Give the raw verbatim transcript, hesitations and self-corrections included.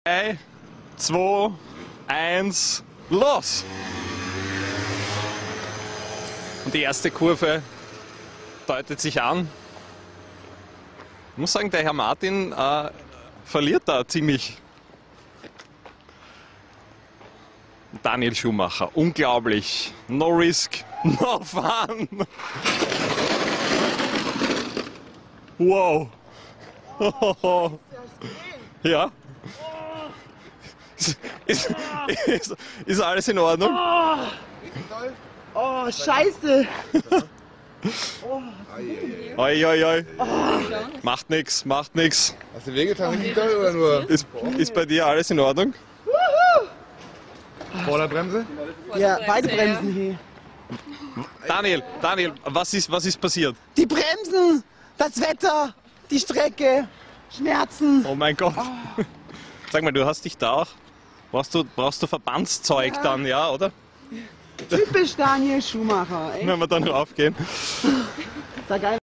drei, zwei, eins, los! Und die erste Kurve deutet sich an. Ich muss sagen, der Herr Martin äh, verliert da ziemlich. Daniel Schumacher, unglaublich. No risk, no fun. Wow. Ja. Ist, ist, ist, ist alles in Ordnung? Oh, scheiße! Oi, oi, oi. Macht nix, macht nix. Hast du wehgetan oder nur Ist, ist bei dir alles in Ordnung? Vorderbremse? Ja, beide Bremsen hier. Daniel, Daniel, was ist, was ist passiert? Die Bremsen, das Wetter, die Strecke, Schmerzen. Oh mein Gott. Sag mal, du hast dich da auch. Brauchst du, brauchst du Verbandszeug Ja. dann, ja, oder? Typisch Daniel Schumacher. Ey. Wenn wir dann raufgehen. Sag geil.